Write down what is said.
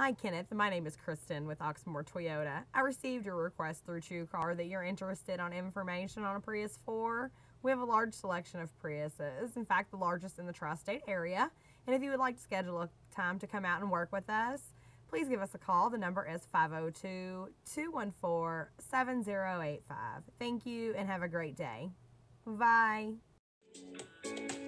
Hi, Kenneth. My name is Kristen with Oxmoor Toyota. I received your request through TrueCar that you're interested on information on a Prius 4. We have a large selection of Priuses, in fact, the largest in the tri-state area. And if you would like to schedule a time to come out and work with us, please give us a call. The number is 502-214-7085. Thank you and have a great day. Bye.